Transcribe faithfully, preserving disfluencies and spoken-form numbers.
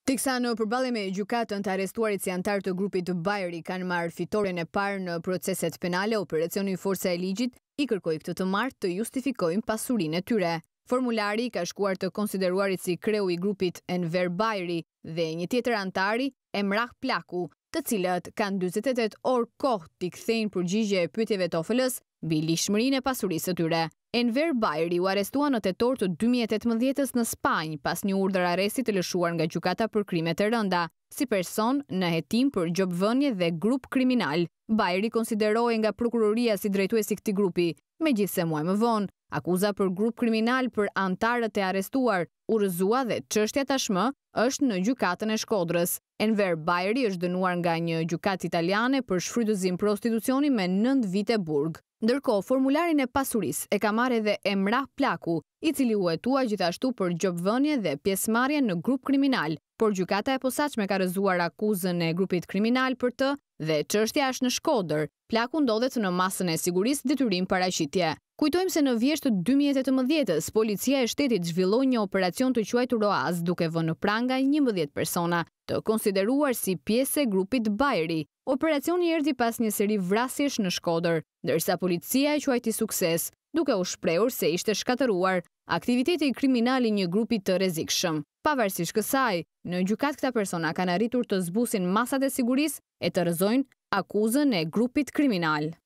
Teksa në përballje me gjykatën, të arrestuarit si antar të grupit të Bajri kanë marrë fitoren e parë në proceset penale, operacioni Forca e Ligjit i kërkoi këtë të martë të justifikojnë pasurinë e tyre. Formulari ka shkuar të konsideruarit si kreu i grupit Enver Bajri dhe një tjetër antari, Emrah Plaku, të cilët kanë dyzet e tetë orë kohë t'i kthejnë përgjigje e pyetjeve të O F L-s mbi lishmërinë e pasurisë së tyre. Enver Bajri u arrestua në tetor të dy mijë e tetëmbëdhjetë në Spanjë pas një urdhër arresti të lëshuar nga gjykata për krime të rënda, si person në hetim për gjobvënie dhe grup kriminal. Bajri konsiderohej nga prokuroria si drejtuesi i këtij grupi, megjithse muaj më vonë, akuza për grup kriminal për antarët e arrestuar u rrëzua dhe çështja tashmë është në gjykatën e Shkodrës. Enver Bajri është dënuar nga një gjykatë italiane për shfrytëzim prostitucioni me nëntë vite burg. Ndërkohë, formularin e pasurisë e ka marrë edhe Emrah Plaku, i cili u hetua gjithashtu për gjobvënie dhe pjesëmarrje në grup kriminal, por gjykata e posaçme ka rrëzuar akuzën e grupit kriminal për të dhe çështja është në Shkodër. Plaku ndodhet në masën e sigurisë detyrim paraqitje. Kujtojmë se në vjesht të dy mijë e tetëmbëdhjetës, policia e shtetit zhvilloi një operacion të quajtur Oaz, duke vënë në pranga njëmbëdhjetë persona, të konsideruar si pjesë e grupit Bajri. Operacioni erdhi pas një seri vrasjesh në Shkodër, ndërsa policia e quajti sukses, duke u shprehur se ishte shkatëruar aktiviteti kriminal i një grupi të rrezikshëm. Pavarësisht kësaj, në gjykat këta persona kanë arritur të zbusin masat e sigurisë e të rrëzojnë akuzën e grupit kriminal.